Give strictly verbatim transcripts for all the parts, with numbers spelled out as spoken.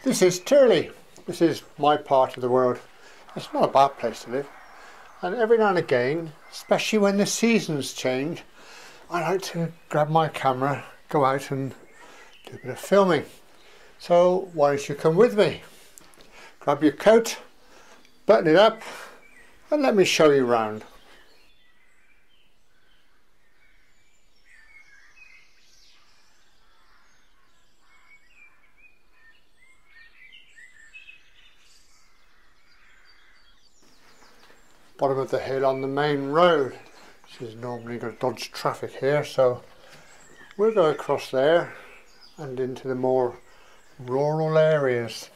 This is Tirley. This is my part of the world. It's not a bad place to live. And every now and again, especially when the seasons change, I like to grab my camera, go out and do a bit of filming. So why don't you come with me? Grab your coat, button it up, and let me show you round. Bottom of the hill on the main road. This is normally going to dodge traffic here, so we'll go across there and into the more rural areas.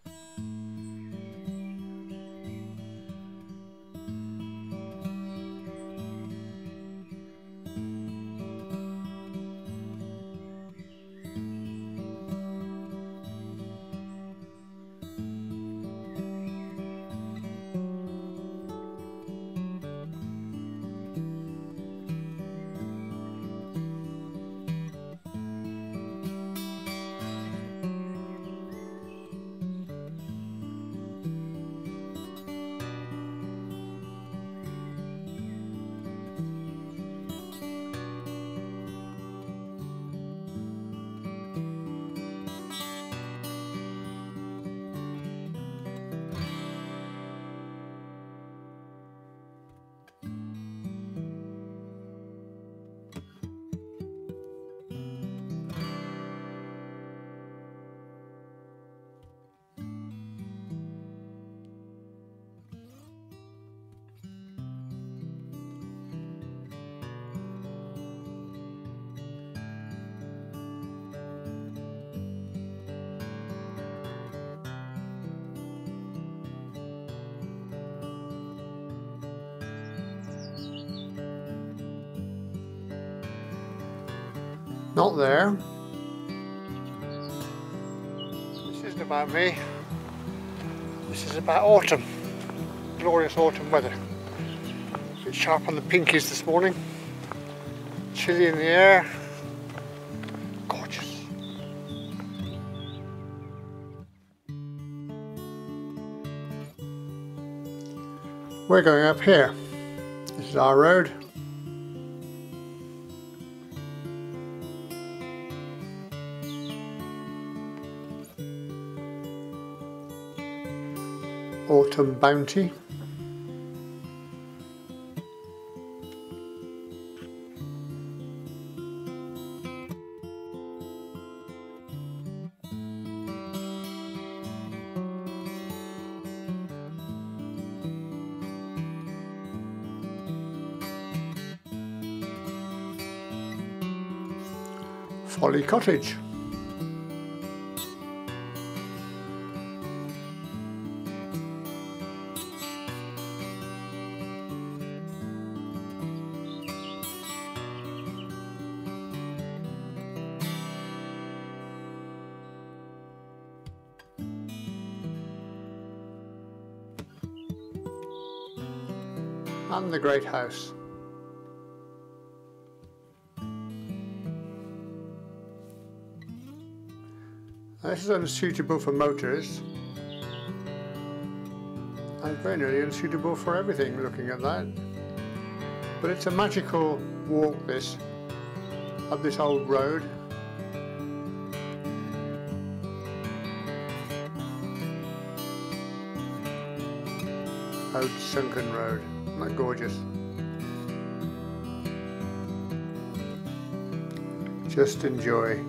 Not there. This isn't about me. This is about autumn. Glorious autumn weather. A bit sharp on the pinkies this morning. Chilly in the air. Gorgeous. We're going up here. This is our road. Autumn Bounty. Folly Cottage. And the Great House. Now, this is unsuitable for motorists and very nearly unsuitable for everything looking at that. But it's a magical walk, this, up this old road. Old sunken road. Isn't that gorgeous? Just enjoy.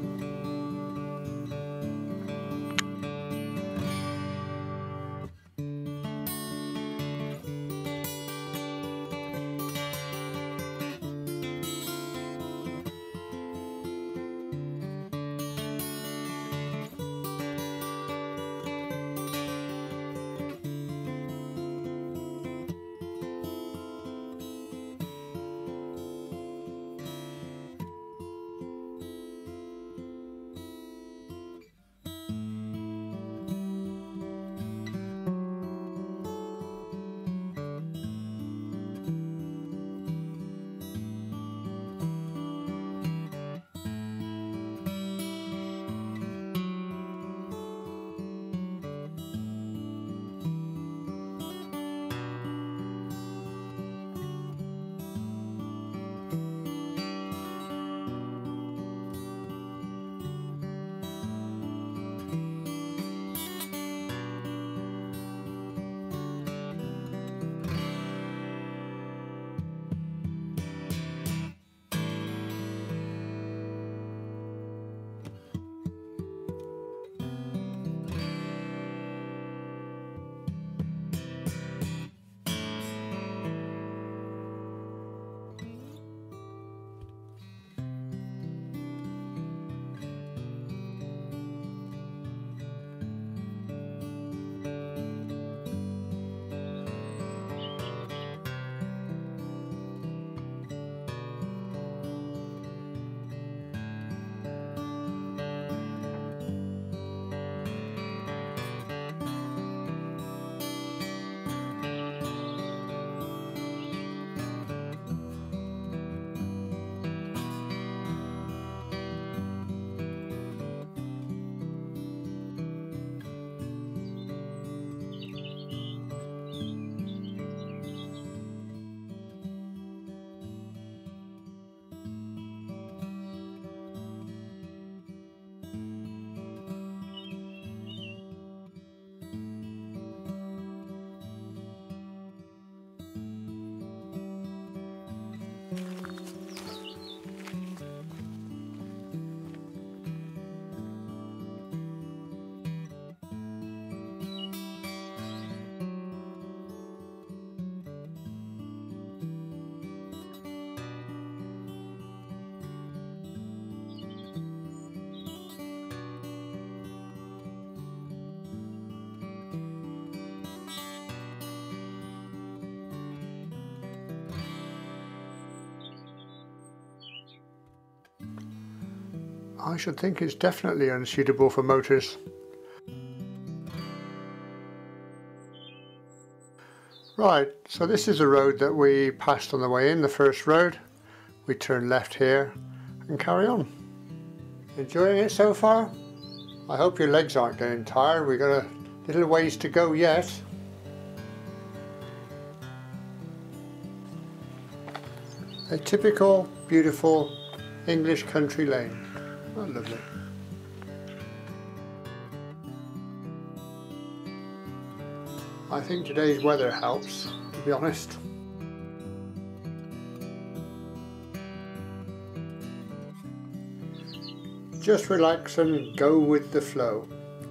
I should think it's definitely unsuitable for motors. Right, so this is the road that we passed on the way in, the first road. We turn left here and carry on. Enjoying it so far? I hope your legs aren't getting tired. We've got a little ways to go yet. A typical, beautiful English country lane. Oh, lovely. I think today's weather helps, to be honest. Just relax and go with the flow.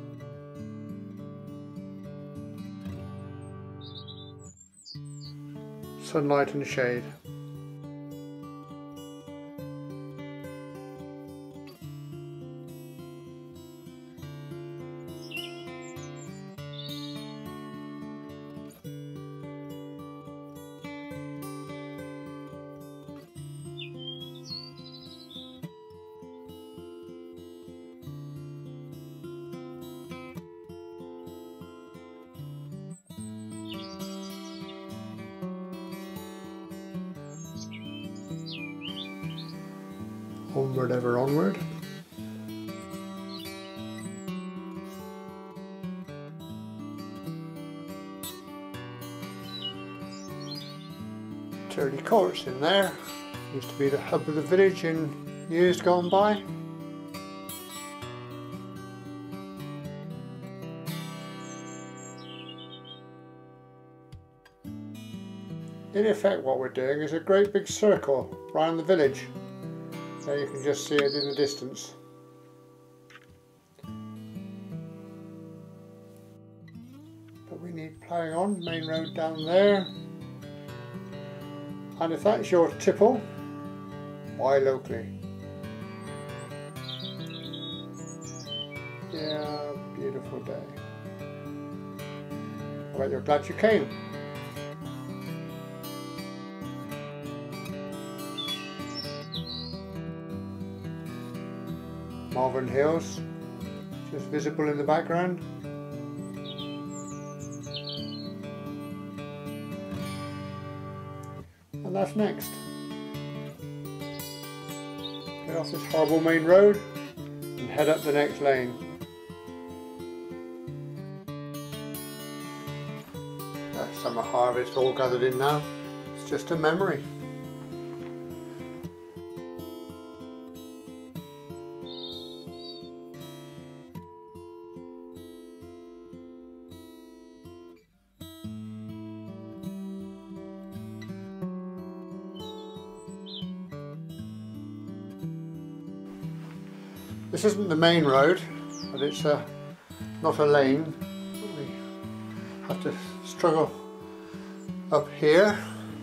Sunlight and shade. Onward ever onward. Tirley Court's in there. Used to be the hub of the village in years gone by. In effect, what we're doing is a great big circle around the village. There you can just see it in the distance. But we need ploughing on, main road down there. And if that's your tipple, buy locally. Yeah, beautiful day. I bet you're glad you came. Malvern Hills, just visible in the background. And that's next. Get off this horrible main road and head up the next lane. That summer harvest all gathered in now. It's just a memory. This isn't the main road, but it's a, not a lane. We have to struggle up here.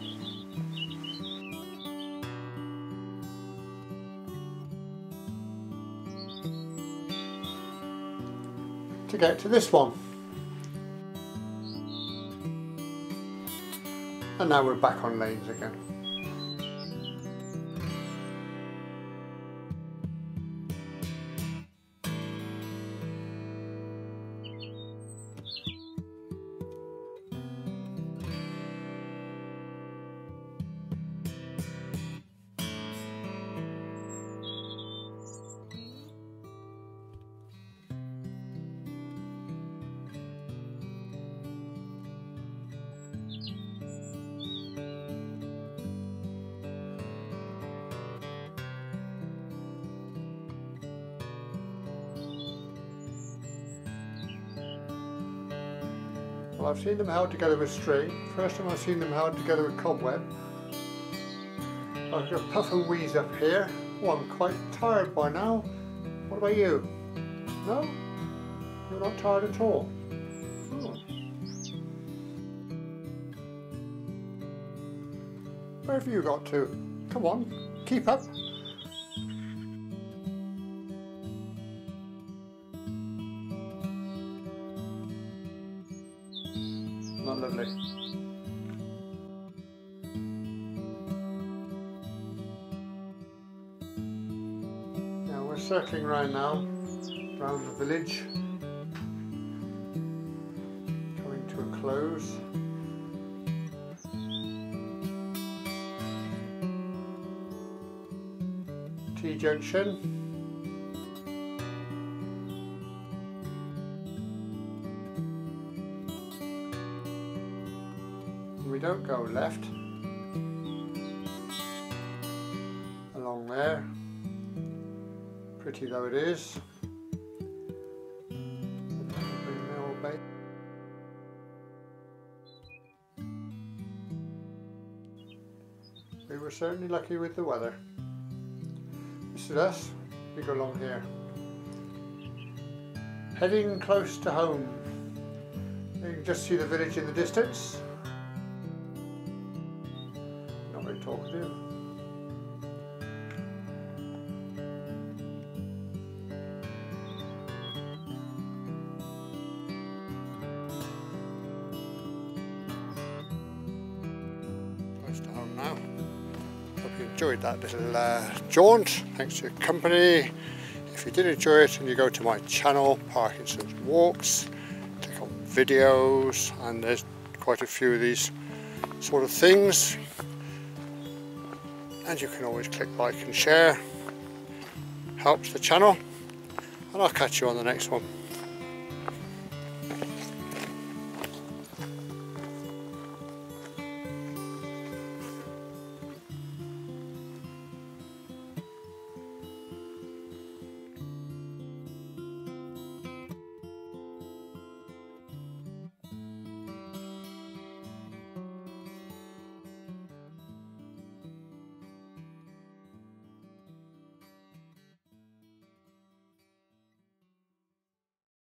To get to this one. And now we're back on lanes again. Well, I've seen them held together with string. First time I've seen them held together with cobweb. I've got a puff and wheeze up here. Oh, I'm quite tired by now. What about you? No? You're not tired at all? Oh. Where have you got to? Come on, keep up. Not lovely. Now we're circling around now, around the village, coming to a close. T-junction. We don't go left along there, pretty though it is. We were certainly lucky with the weather. This is us, we go along here. Heading close to home. You can just see the village in the distance. Not very talkative. Close to home now. Hope you enjoyed that little uh, jaunt. Thanks for your company. If you did enjoy it and you go to my channel, Parkinson's Walks, click on videos, and there's quite a few of these sort of things. And you can always click like and share. Helps the channel. And I'll catch you on the next one.